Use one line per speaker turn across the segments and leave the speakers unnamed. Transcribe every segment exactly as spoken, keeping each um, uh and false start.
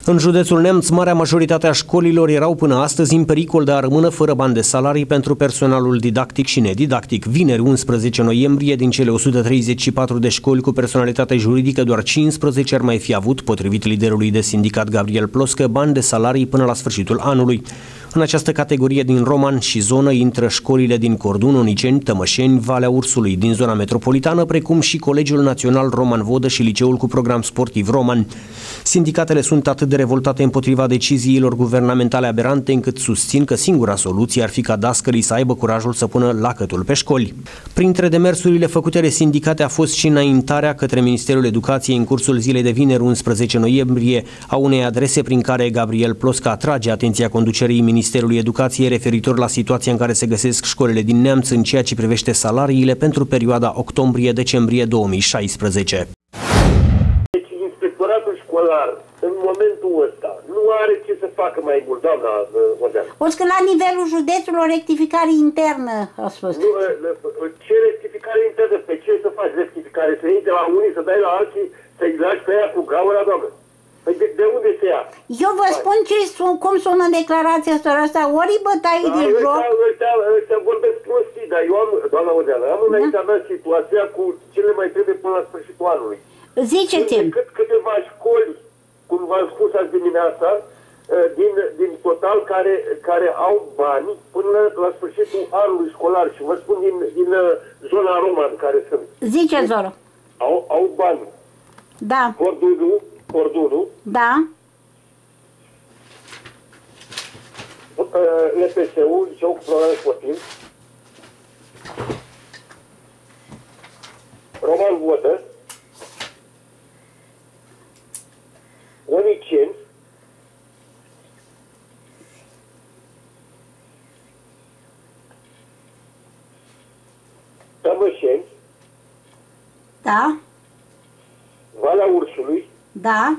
În județul Neamț, marea majoritate a școlilor erau până astăzi în pericol de a rămâne fără bani de salarii pentru personalul didactic și nedidactic. Vineri, unsprezece noiembrie, din cele o sută treizeci și patru de școli cu personalitate juridică, doar cincisprezece ar mai fi avut, potrivit liderului de sindicat Gabriel Ploscă, bani de salarii până la sfârșitul anului. În această categorie din Roman și zonă intră școlile din Cordun, Oniceni, Tămășeni, Valea Ursului, din zona metropolitană, precum și Colegiul Național Roman Vodă și liceul cu program sportiv Roman. Sindicatele sunt atât de revoltate împotriva deciziilor guvernamentale aberante, încât susțin că singura soluție ar fi ca dascălii să aibă curajul să pună lacătul pe școli. Printre demersurile făcute de sindicate a fost și înaintarea către Ministerul Educației în cursul zilei de vineri, unsprezece noiembrie, a unei adrese prin care Gabriel Ploscă atrage atenția conducerii Ministerului Educației referitor la situația în care se găsesc școlile din Neamț în ceea ce privește salariile pentru perioada octombrie-decembrie două mii șaisprezece.
Deci inspectoratul școlar în momentul ăsta nu are ce să facă mai mult, doamna Odeanu.
O că la nivelul județului o rectificare internă, a spus.
Nu, ce rectificare internă? Pe ce să faci rectificare? Să iei de la unii, să dai la alții, să-i lași pe aia cu gaura, doamnă? Păi de, de unde se ia?
Eu vă Hai. spun ce, cum sună declarația asta, ori bătaie
da,
de
ăștia,
joc.
Ăștia, ăștia vorbesc prostii, dar eu am, doamna Odeanu, am înaintea da. mea situația cu ce le mai trebuie până la sfârșitul anului.
Ziceți-mi.
Cât câteva școli, cum v-am spus azi dimineața, din, din total care, care au bani până la sfârșitul anului școlar. Și vă spun din, din zona Roman care sunt.
Ziceți, Zoro.
Au, au bani.
Da.
Cordunul, Cordunul.
Da.
L P S-ul, Liceu cu program sportiv. Roman Vodă. Oniceni. Tămășeni.
Da.
Valea Ursului.
Da.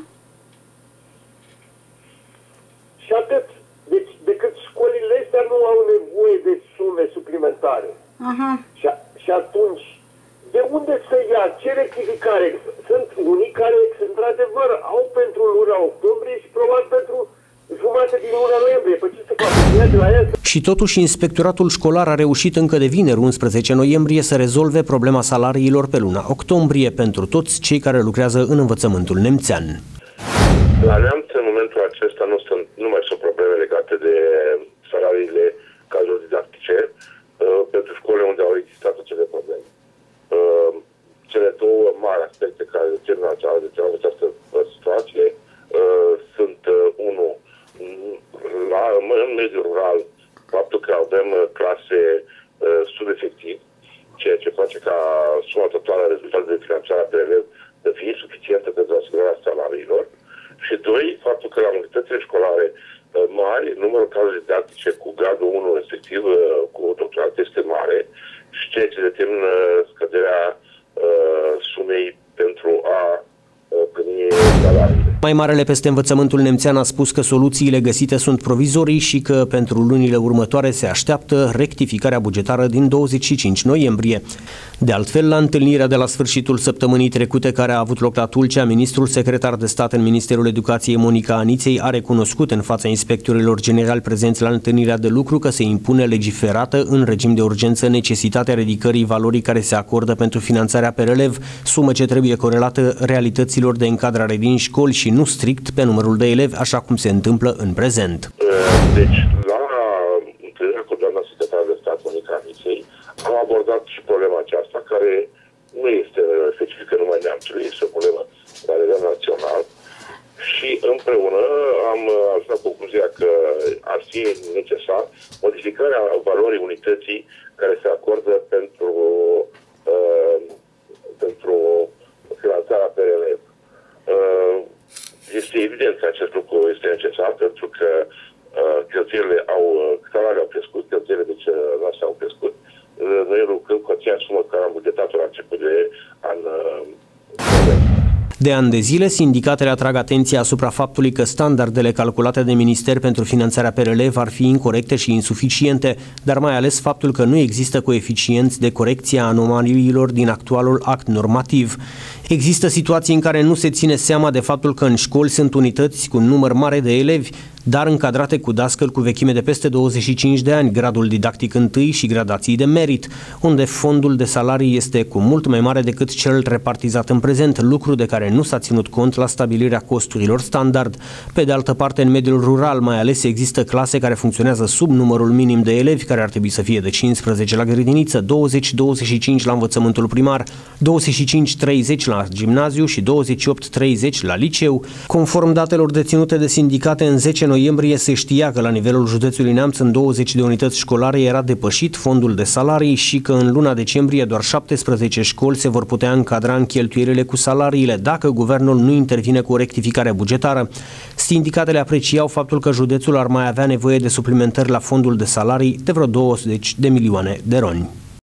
Și atât. Deci, decât școlile astea nu au nevoie de sume suplimentare.
Aha.
Și, și atunci, de unde să ia? Ce rectificare? Sunt unii care, într-adevăr, au pentru luna octombrie și probabil pentru jumătate din luna noiembrie. Păi ce să facă? De la ea să...
Și totuși, inspectoratul școlar a reușit încă de vineri, unsprezece noiembrie, să rezolve problema salariilor pe luna octombrie pentru toți cei care lucrează în învățământul nemțean.
La Neamț, în momentul acesta, nu, sunt, nu mai sunt probleme legate de salariile cadrelor didactice, uh, pentru școlile unde au existat acele probleme. Uh, cele două mari aspecte care determină această situație uh, sunt, uh, unul, la, în mediul rural, faptul că avem clase uh, subefectiv, ceea ce face ca suma totală a rezultatului de finanțare pe elev să fie suficientă pentru asigurarea salariilor. Și doi, faptul că la unitățile școlare mari, numărul cadrelor didactice cu gradul unu, respectiv cu doctorat, este mare și ceea ce determină scăderea uh, sumei pentru a uh, primi salariile.
Mai marele peste învățământul nemțean a spus că soluțiile găsite sunt provizorii și că pentru lunile următoare se așteaptă rectificarea bugetară din douăzeci și cinci noiembrie. De altfel, la întâlnirea de la sfârșitul săptămânii trecute care a avut loc la Tulcea, ministrul secretar de stat în Ministerul Educației, Monica Aniței, a recunoscut în fața inspectorilor generali prezenți la întâlnirea de lucru că se impune legiferată în regim de urgență necesitatea ridicării valorii care se acordă pentru finanțarea per elev, sumă ce trebuie corelată realităților de încadrare din școli și nu strict pe numărul de elevi, așa cum se întâmplă în prezent.
Deci, la întâlnirea cu doamna secretară de stat, Monica Aniței, am abordat și problema aceasta, care nu este specifică numai Neamțului, este o problemă la nivel național și împreună am ajuns la concluzia că ar fi necesar modificarea valorii unității care se acordă pentru, uh, pentru finanțarea pe elev. Uh, este evident că acest lucru este necesar pentru că uh, cheltuielile au, salariile au crescut, cheltuielile deci noastre au crescut. Noi lucrăm cu aceeași sumă care am bugetat-o la început de an.
De ani de zile, sindicatele atrag atenția asupra faptului că standardele calculate de minister pentru finanțarea per elev ar fi incorecte și insuficiente, dar mai ales faptul că nu există coeficienți de corecție a anomaliilor din actualul act normativ. Există situații în care nu se ține seama de faptul că în școli sunt unități cu un număr mare de elevi, dar încadrate cu dascăl cu vechime de peste douăzeci și cinci de ani, gradul didactic întâi și gradații de merit, unde fondul de salarii este cu mult mai mare decât cel repartizat în prezent, lucru de care nu s-a ținut cont la stabilirea costurilor standard. Pe de altă parte, în mediul rural mai ales există clase care funcționează sub numărul minim de elevi, care ar trebui să fie de cincisprezece la grădiniță, douăzeci douăzeci și cinci la învățământul primar, douăzeci și cinci treizeci la gimnaziu și douăzeci și opt treizeci la liceu. Conform datelor deținute de sindicate, în zece noiembrie se știa că la nivelul județului Neamț în douăzeci de unități școlare era depășit fondul de salarii și că în luna decembrie doar șaptesprezece școli se vor putea încadra în cheltuielile cu salariile dacă guvernul nu intervine cu o rectificare bugetară. Sindicatele apreciau faptul că județul ar mai avea nevoie de suplimentări la fondul de salarii de vreo douăzeci de milioane de roni.